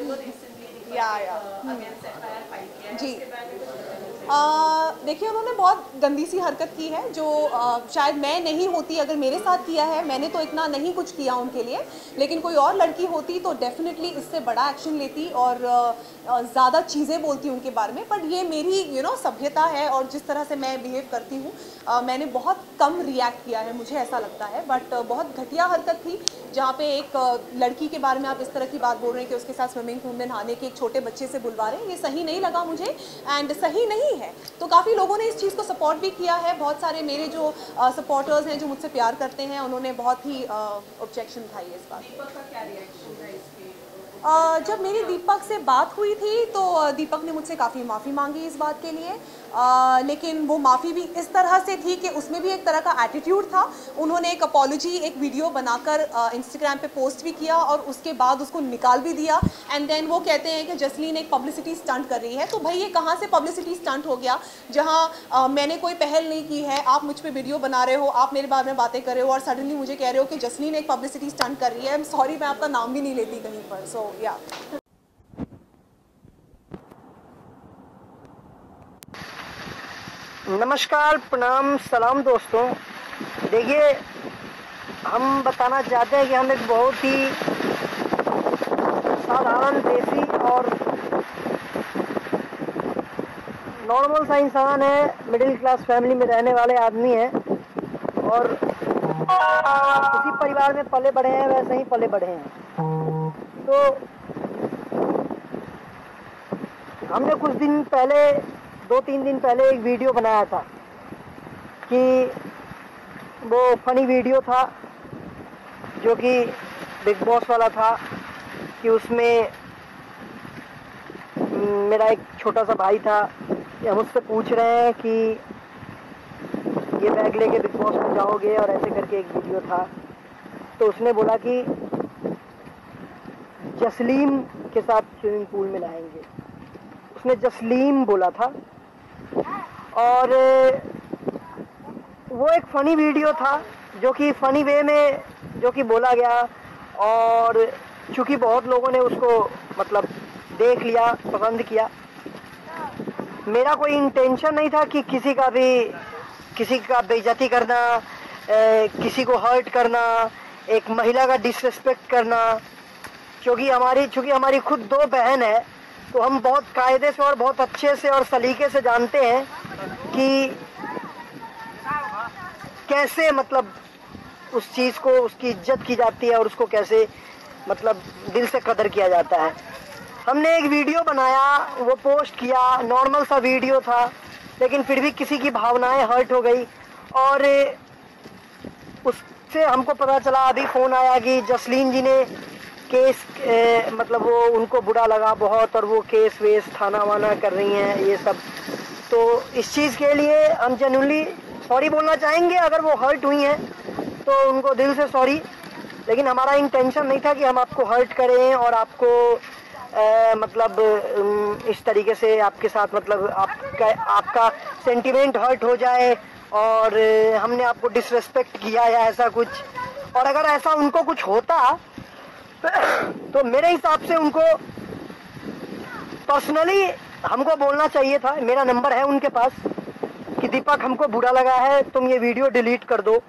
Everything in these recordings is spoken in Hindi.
जी देखिए, उन्होंने बहुत गंदी सी हरकत की है जो शायद मैं नहीं होती अगर मेरे साथ किया है। मैंने तो इतना नहीं कुछ किया उनके लिए, लेकिन कोई और लड़की होती तो डेफिनेटली इससे बड़ा एक्शन लेती और ज़्यादा चीज़ें बोलती उनके बारे में। बट ये मेरी सभ्यता है और जिस तरह से मैं बिहेव करती हूँ, मैंने बहुत कम रिएक्ट किया है, मुझे ऐसा लगता है। बट बहुत घटिया हरकत थी जहाँ पे एक लड़की के बारे में आप इस तरह की बात बोल रहे हैं कि उसके साथ स्विमिंग पूल में नहाने के एक छोटे बच्चे से बुलवा रहे हैं। ये सही नहीं लगा मुझे एंड सही नहीं है। तो काफ़ी लोगों ने इस चीज़ को सपोर्ट भी किया है। बहुत सारे मेरे जो सपोर्टर्स हैं जो मुझसे प्यार करते हैं, उन्होंने बहुत ही ऑब्जेक्शन उठाई है इस बात। दीपक का क्या रिएक्शन था इसके? जब मेरी दीपक से बात हुई थी तो दीपक ने मुझसे काफ़ी माफ़ी मांगी इस बात के लिए, लेकिन वो माफ़ी भी इस तरह से थी कि उसमें भी एक तरह का एटीट्यूड था। उन्होंने एक अपॉलॉजी, एक वीडियो बनाकर इंस्टाग्राम पे पोस्ट भी किया और उसके बाद उसको निकाल भी दिया। एंड देन वो कहते हैं कि जसलीन एक पब्लिसिटी स्टंट कर रही है। तो भाई ये कहाँ से पब्लिसिटी स्टंट हो गया, जहाँ मैंने कोई पहल नहीं की है, आप मुझ पर वीडियो बना रहे हो, आप मेरे बारे में बातें कर रहे हो और सडनली मुझे कह रहे हो कि जसलीन एक पब्लिसिटी स्टंट कर रही है। आई एम सॉरी, मैं आपका नाम भी नहीं लेती कहीं पर। सो या नमस्कार, प्रणाम, सलाम दोस्तों। देखिए, हम बताना चाहते हैं कि हम एक बहुत ही साधारण, देसी और नॉर्मल सा इंसान है, मिडिल क्लास फैमिली में रहने वाले आदमी हैं और उसी परिवार में पले बड़े हैं, वैसे ही पले बड़े हैं। तो हमने कुछ दिन पहले, 2-3 दिन पहले एक वीडियो बनाया था कि वो फनी वीडियो था जो कि बिग बॉस वाला था कि उसमें मेरा एक छोटा सा भाई था, हम उससे पूछ रहे हैं कि ये बैग लेके बिग बॉस में जाओगे, और ऐसे करके एक वीडियो था। तो उसने बोला कि जसलीम के साथ स्विमिंग पूल में नहाएंगे। उसने जसलीम बोला था और वो एक फ़नी वीडियो था जो कि फ़नी वे में जो कि बोला गया, और चूँकि बहुत लोगों ने उसको मतलब देख लिया, पसंद किया। मेरा कोई इंटेंशन नहीं था कि किसी का बेइज्जती करना, किसी को हर्ट करना, एक महिला का डिसरिस्पेक्ट करना। क्योंकि हमारी खुद 2 बहन है, तो हम बहुत कायदे से और बहुत अच्छे से और सलीके से जानते हैं कि कैसे मतलब उस चीज़ को, उसकी इज्जत की जाती है और उसको कैसे मतलब दिल से कदर किया जाता है। हमने एक वीडियो बनाया, वो पोस्ट किया, नॉर्मल सा वीडियो था, लेकिन फिर भी किसी की भावनाएं हर्ट हो गई। और उससे हमको पता चला, अभी फ़ोन आया कि जसलीन जी ने केस मतलब वो उनको बुरा लगा बहुत और वो केस वेस थाना वाना कर रही हैं ये सब। तो इस चीज़ के लिए हम जेन्युइनली सॉरी बोलना चाहेंगे। अगर वो हर्ट हुई हैं तो उनको दिल से सॉरी, लेकिन हमारा इंटेंशन नहीं था कि हम आपको हर्ट करें और आपको मतलब इस तरीके से आपके साथ मतलब आपका सेंटिमेंट हर्ट हो जाए और हमने आपको डिसरिस्पेक्ट किया या ऐसा कुछ। और अगर ऐसा उनको कुछ होता तो मेरे हिसाब से उनको पर्सनली हमको बोलना चाहिए था। मेरा नंबर है उनके पास कि दीपक, हमको बुरा लगा है, तुम ये वीडियो डिलीट कर दो।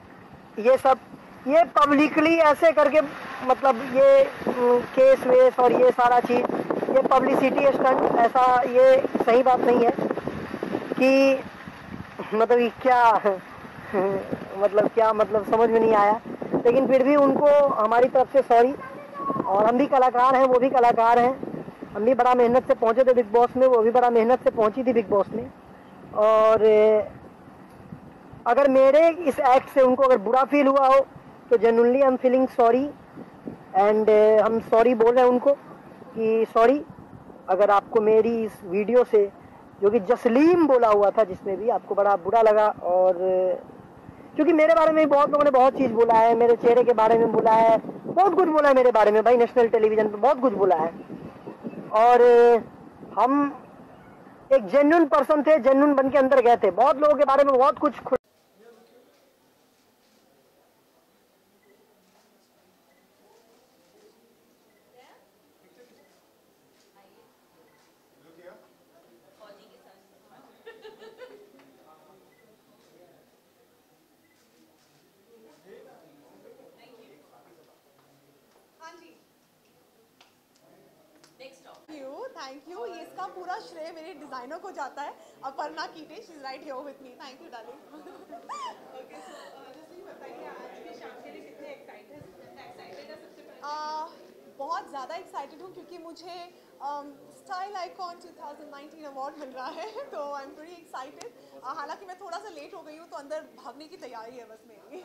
ये पब्लिकली ऐसे करके मतलब ये केस वेस और ये सारा चीज़, ये पब्लिसिटी स्टंट, ऐसा ये सही बात नहीं है कि मतलब ये क्या मतलब क्या मतलब समझ में नहीं आया। लेकिन फिर भी उनको हमारी तरफ से सॉरी। और हम भी कलाकार हैं, वो भी कलाकार हैं, हम भी बड़ा मेहनत से पहुंचे थे बिग बॉस में, वो भी बड़ा मेहनत से पहुंची थी बिग बॉस में। और अगर मेरे इस एक्ट से उनको अगर बुरा फील हुआ हो तो genuinely I am feeling sorry. And हम सॉरी बोल रहे हैं उनको कि सॉरी, अगर आपको मेरी इस वीडियो से जो कि जसलीम बोला हुआ था जिसमें भी आपको बड़ा बुरा लगा। और क्योंकि मेरे बारे में बहुत लोगों ने बहुत चीज़ बोला है, मेरे चेहरे के बारे में बोला है, बहुत कुछ बोला है मेरे बारे में भाई, नेशनल टेलीविज़न पे बहुत कुछ बोला है। और हम एक जेन्युइन पर्सन थे, जेन्युइन बन के अंदर गए थे, बहुत लोगों के बारे में बहुत कुछ थैंक यू। ये इसका पूरा श्रेय मेरे डिज़ाइनर को जाता है, अपर्णा कीटे। She is right here with me. Thank you darling. Okay so जैसे बताइए आज के शाम के लिए कितने एक्साइटेड है सबसे पहले? बहुत ज़्यादा एक्साइटेड हूँ क्योंकि मुझे स्टाइल आइकॉन 2019 अवार्ड मिल रहा है, तो आई एम वेरी एक्साइटेड। हालांकि मैं थोड़ा सा लेट हो गई हूँ, तो अंदर भागने की तैयारी है बस मेरी।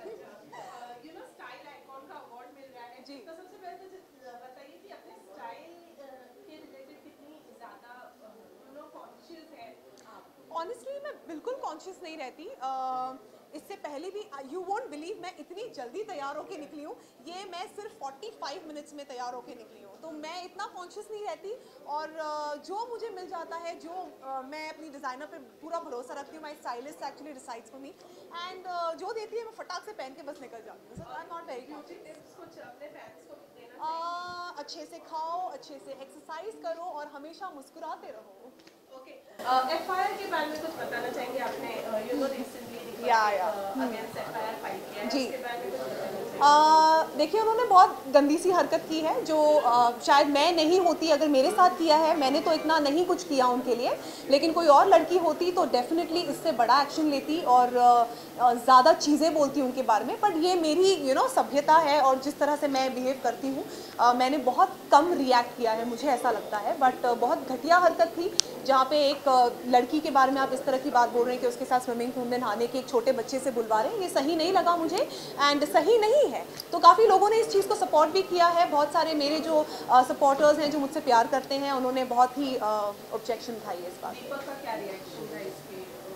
यू नो स्टाइल आइकॉन का अवार्ड मिल रहा है जी। तो सबसे पहले तो बताइए कि अपने स्टाइल के रिलेटेड कितनी ज़्यादा यू नो कॉन्शियस है आप? ऑनेस्टली मैं बिल्कुल कॉन्शियस नहीं रहती। इससे पहले भी यू वोंट बिलीव मैं इतनी जल्दी तैयार होके निकली हूँ। ये मैं सिर्फ 45 मिनट्स में तैयार होके निकली हूँ, तो मैं इतना कॉन्शियस नहीं रहती। और जो मुझे मिल जाता है, जो मैं अपनी डिज़ाइनर पे पूरा भरोसा रखती हूँ। My stylist actually decides for me, and जो देती है मैं फटाक से पहन के बस निकल जाती हूँ। So I am not very beauty tips कुछ अपने फैंस को देना अच्छे से खाओ, अच्छे से एक्सरसाइज करो और हमेशा मुस्कुराते रहो। ओके एफआईआर के बारे में कुछ बताना चाहेंगे? आपने यू नो रिसेंटली या अगेंस्ट एफआईआर फाइल किया है, जी। इसके बारे में कुछ बताना चाहेंगे? देखिए उन्होंने बहुत गंदी सी हरकत की है, जो शायद मैं नहीं होती अगर मेरे साथ किया है। मैंने तो इतना नहीं कुछ किया उनके लिए, लेकिन कोई और लड़की होती तो डेफिनेटली इससे बड़ा एक्शन लेती और ज़्यादा चीज़ें बोलती उनके बारे में। बट ये मेरी सभ्यता है और जिस तरह से मैं बिहेव करती हूँ, मैंने बहुत कम रिएक्ट किया है, मुझे ऐसा लगता है। बट बहुत घटिया हरकत थी, जहाँ पे एक लड़की के बारे में आप इस तरह की बात बोल रहे हैं कि उसके साथ स्विमिंग पूल में नहाने के एक छोटे बच्चे से बुलवा रहे हैं। ये सही नहीं लगा मुझे, एंड सही नहीं है। तो काफ़ी लोगों ने इस चीज़ को सपोर्ट भी किया है। बहुत सारे मेरे जो सपोर्टर्स हैं, जो मुझसे प्यार करते हैं, उन्होंने बहुत ही ऑब्जेक्शन उठाई है इस बात। दीपक का क्या रिएक्शन था इसके?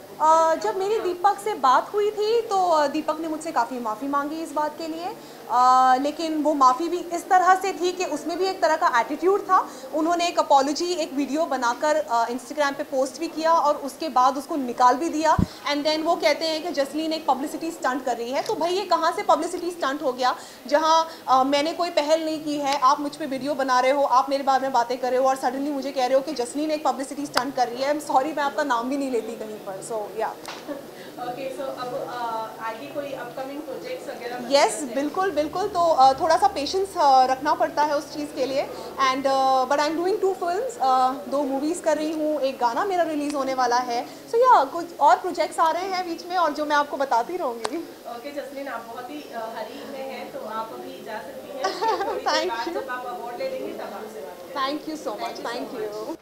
जब मेरी दीपक से बात हुई थी तो दीपक ने मुझसे काफ़ी माफ़ी मांगी इस बात के लिए, लेकिन वो माफ़ी भी इस तरह से थी कि उसमें भी एक तरह का एटीट्यूड था। उन्होंने एक अपॉलॉजी, एक वीडियो बनाकर इंस्टाग्राम पे पोस्ट भी किया और उसके बाद उसको निकाल भी दिया। एंड देन वो कहते हैं कि जसलीन एक पब्लिसिटी स्टंट कर रही है। तो भाई ये कहाँ से पब्लिसिटी स्टंट हो गया, जहाँ मैंने कोई पहल नहीं की है। आप मुझ पर वीडियो बना रहे हो, आप मेरे बारे में बातें कर रहे हो और सडनली मुझे कह रहे हो कि जसलीन एक पब्लिसिटी स्टंट कर रही है। आई एम सॉरी, मैं आपका नाम भी नहीं लेती कहीं पर। सो या ओके सो अब आगे कोई अपकमिंग प्रोजेक्ट्स वगैरह? यस, बिल्कुल बिल्कुल। तो थोड़ा सा पेशेंस रखना पड़ता है उस चीज़ के लिए। And but I am doing 2 films, 2 movies कर रही हूँ, एक गाना मेरा रिलीज़ होने वाला है। सो या कुछ और प्रोजेक्ट्स आ रहे हैं बीच में, और जो मैं आपको बताती रहूँगी। ओके जसलीन, आप बहुत ही हरी में हैं तो आप अभी जा सकती हैं। थोड़ी देर Thank बाद you. जब आप अवार्ड ले लेंगे तब आपसे बात करेंगे। Thank you so much. Thank you.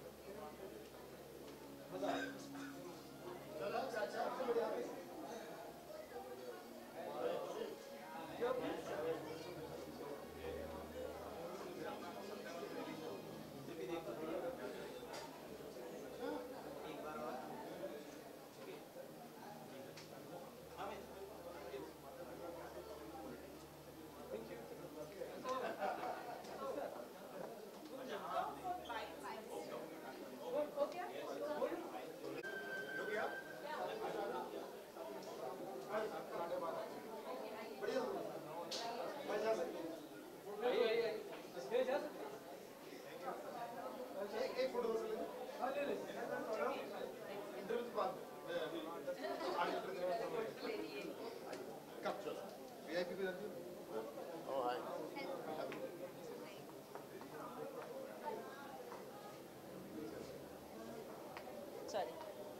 Sorry.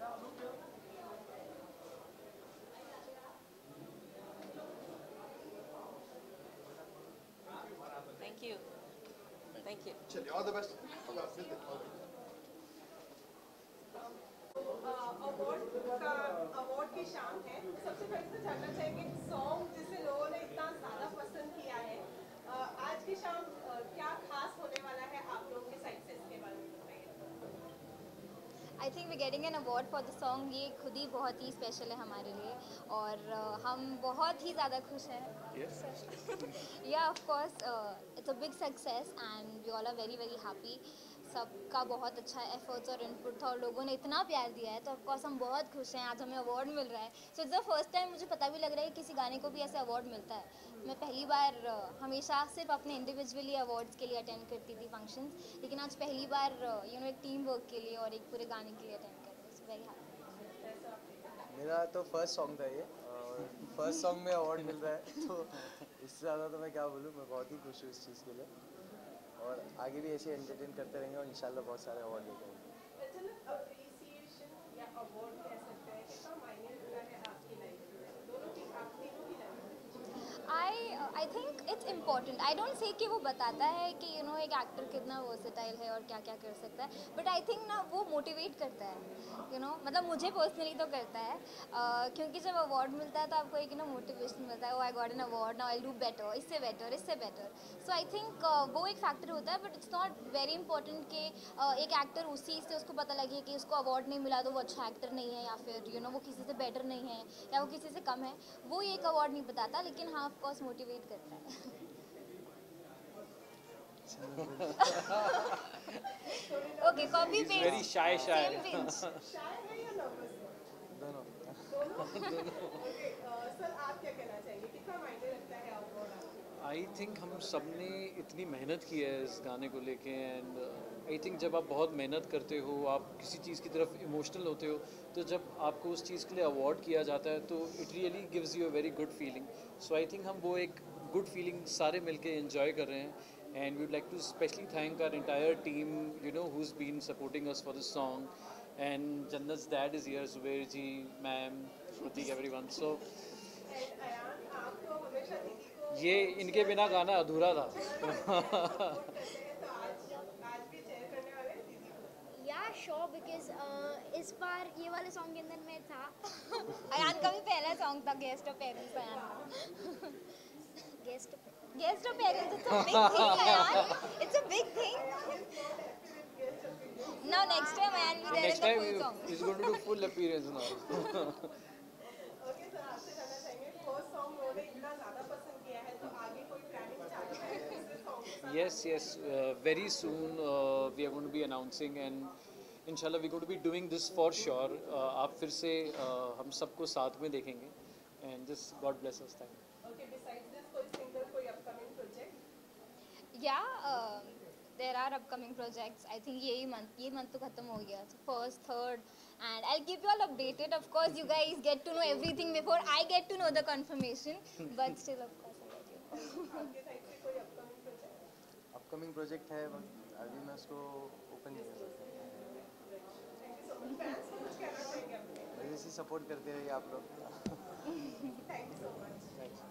Thank you. Thank you. चलिए, all the best. अवार्ड की शाम है। सबसे पहले तो जानना चाहेंगे सॉन्ग जिसे लोगों ने इतना ज़्यादा पसंद किया है, आज की शाम क्या खास होने वाला है आप लोगों के साइड से, इसके बारे में बताइए। I think we getting an award for the song, ये खुद ही बहुत ही स्पेशल है हमारे लिए और हम बहुत ही ज़्यादा खुश हैं। Yeah of course it's a big success and we all are very very happy. सबका बहुत अच्छा एफर्ट्स और इनपुट था और लोगों ने इतना प्यार दिया है, तो ऑफ कोर्स हम बहुत खुश हैं। आज हमें अवार्ड मिल रहा है, so it's the first time मुझे पता भी लग रहा है कि किसी गाने को भी ऐसे अवार्ड मिलता है। मैं पहली बार हमेशा सिर्फ अपने इंडिविजुअली अवार्ड्स के लिए अटेंड करती थी फंक्शंस, लेकिन आज पहली बार एक टीम वर्क के लिए और एक पूरे गाने के लिए अटेंड कर रही हूँ। So very happy. मेरा तो फर्स्ट सॉन्ग था ये, और फर्स्ट सॉन्ग में अवार्ड मिल रहा है तो इससे ज़्यादा तो मैं क्या बोलूँ। मैं बहुत ही खुश हूँ इस चीज़ के लिए और आगे भी ऐसे एंटरटेन करते रहेंगे और इंशाल्लाह बहुत सारे अवार्ड लेके आएंगे। चलो अप्रिसिएशन या अवार्ड कह सकते हैं, कितना मायने रखता है आपकी लाइफ में, दोनों की, आप तीनों की लाइफ में? I think it's important. I don't say कि वो बताता है कि यू नो एक एक्टर कितना वर्सेटाइल है और क्या क्या कर सकता है, बट आई थिंक ना वो मोटिवेट करता है, यू नो मतलब मुझे पर्सनली तो करता है, क्योंकि जब अवार्ड मिलता है तो आपको एक ना मोटिवेशन मिलता है, oh I got an award, now I do better, इससे बेटर, इससे बेटर। सो आई थिंक वो एक फैक्टर होता है, but it's not very important कि एक एक्टर उसी से उसको पता लगे कि उसको अवार्ड नहीं मिला तो वो अच्छा एक्टर नहीं है, या फिर यू नो वो किसी से बेटर नहीं है या वो किसी से कम है। वो एक अवार्ड नहीं बताता, लेकिन हाँ ऑफ कोर्स मोटिवेट करता है। Okay, copy paste, very shy. Same pinch. Shy है या नर्वस है? दोनों। ओके, सर आप क्या कहना चाहेंगे, कितना मायने रखता है अवार्ड आपको? आई थिंक हम सब ने इतनी मेहनत की है इस गाने को लेके, एंड आई थिंक जब आप बहुत मेहनत करते हो, आप किसी चीज़ की तरफ इमोशनल होते हो, तो जब आपको उस चीज़ के लिए अवार्ड किया जाता है तो it really gives you a very good feeling. So I think हम वो एक गुड फीलिंग सारे मिलके एंजॉय कर रहे हैं, and we'd like to especially thank our entire team, you know, who's been supporting us for this song, and Jannat's dad is here, Zubair ji, ma'am, Pratik, everyone. So Ayan, आप तो हमेशा दीदी को ये इनके बिना गाना अधूरा था। करते हैं, तो आज भी चेयर करने वाले हैं दीदी को। या श्योर, बिकॉज इस बार ये वाले सॉन्ग के अंदर मैं था। अयान का भी पहला सॉन्ग था गेस्ट ऑफ पेरेंट्स अयान का। Guest guest of parents, it's a big thing Ayaan, it's a big thing. Now next time Ayaan will be there in Next the time full song. he's going to do full appearance now. Okay sir, आपसे जानना चाहेंगे, फर्स्ट सॉन्ग उन्होंने इतना ज़्यादा पसंद किया है, तो आगे कोई प्लानिंग चालू है दूसरे सॉन्ग के साथ? Yes, very soon we are going to be announcing, and inshallah we're going to be doing this for sure. आप फिर से हम सबको साथ में देखेंगे, and just God bless us. Thank you. Okay, besides this कोई सिंगल, कोई upcoming project? Yeah, there are upcoming projects. I think ये month तो खत्म हो गया, so first, third, and I'll keep you all updated. Of course, you guys get to know everything before I get to know the confirmation, but still, of course, I'll let you know. आपके साइड से कोई अपकमिंग प्रोजेक्ट? अपकमिंग प्रोजेक्ट है, अभी मैं उसको ओपन नहीं कर सकता। Thank you so much. Fans को कुछ कहना चाहेंगे अपने? बस ऐसे सपोर्ट करते रहिए आप लोग। Thank you so much.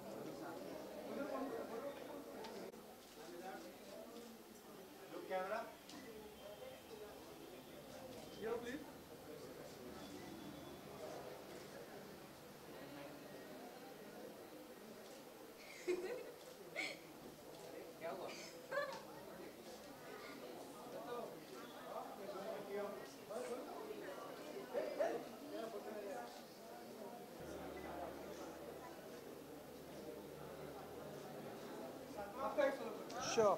Sure.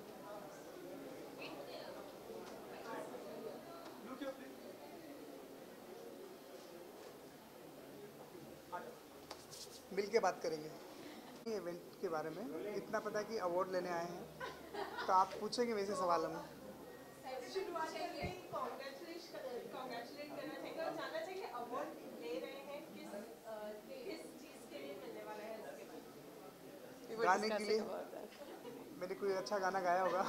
मिल के बात करेंगे इवेंट के बारे में। इतना पता कि अवार्ड लेने आए हैं, तो आप पूछेंगे वैसे सवाल हमें। शुरुआत करते ही कॉन्ग्रेचुलेट करना चाहेंगे और जानना चाहिए अवार्ड ले रहे हैं किस चीज़ के लिए मिलने वाला है उसके बाद। गाने के लिए मैंने कोई अच्छा गाना गाया होगा।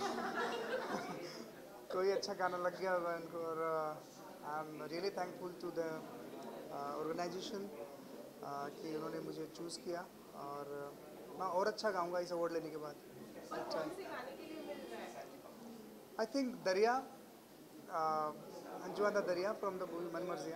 कोई अच्छा गाना लग गया होगा इनको, और I am really thankful to the organisation कि उन्होंने मुझे चूज़ किया, और मैं और अच्छा गाऊंगा इस अवार्ड लेने के बाद। और कौन से गाने के लिए मिल रहा है? आई थिंक दरिया, अंजुआ the Dariya from the movie Manmarziyaan.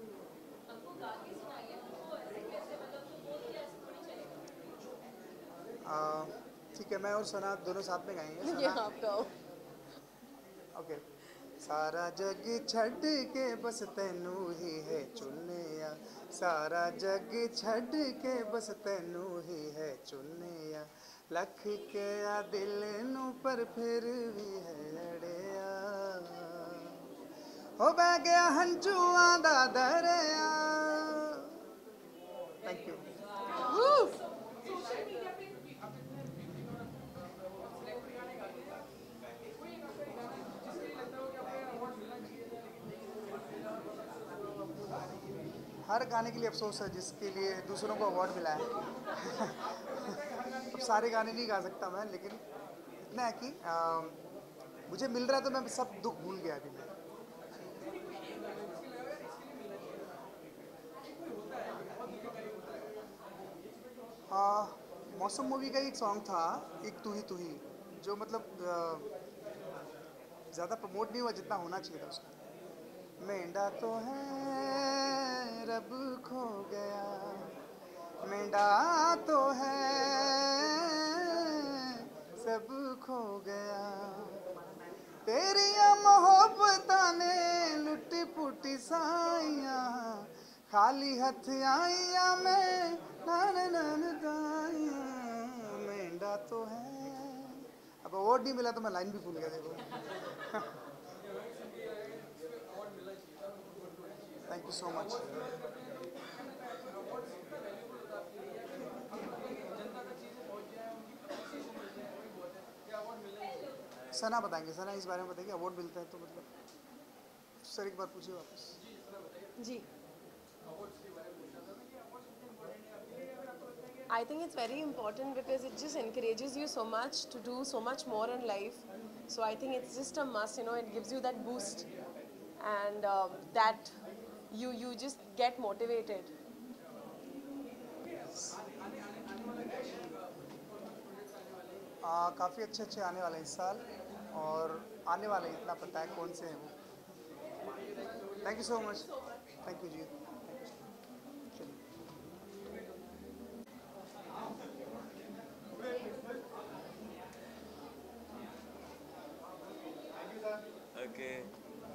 ठीक है, मैं और सना दोनों साथ में गाएंगे। ओके। सारा जग छड़ के बस तैनू ही है चुनिया, सारा जग छड़ के बस तैनू ही है चुनिया, लख के आ दिल नू पर फिर भी है अड़िया, हो बह गया हंजुआ दा दरिया। Thank you. सोशल मीडिया पे हर गाने के लिए अफसोस है जिसके लिए दूसरों को अवार्ड मिला है। अब सारे गाने नहीं गा सकता मैं, लेकिन इतना है कि मुझे मिल रहा है तो मैं सब दुख भूल गया अभी मैं। मौसम मूवी का एक सॉन्ग था, एक तू ही, जो मतलब ज़्यादा प्रमोट नहीं हुआ जितना होना चाहिए था उसका। मेंढा तो है रब खो गया, मेंढा तो है सब खो गया, तेरिया मोहब्बता ने लुटी पुटी साइया, खाली हथ आइया मैं नान नान दाइया, मेंढा तो है। अब अवार्ड नहीं मिला तो मैं लाइन भी भूल गया देखो। Thank you so much. Sana बताएंगे, सना इस बारे में बताएंगे अवार्ड मिलता है तो मतलब सर एक बार पूछिए वापस। जी, I think it's very important because it just encourages you so much to do so much more in life. So I think it's just a must, you know, it gives you that boost and that you just get motivated. काफ़ी अच्छे अच्छे आने वाले हैं इस साल, और आने वाले इतना पता है कौन से हैं वो। Thank you so much. Thank you जी। Okay.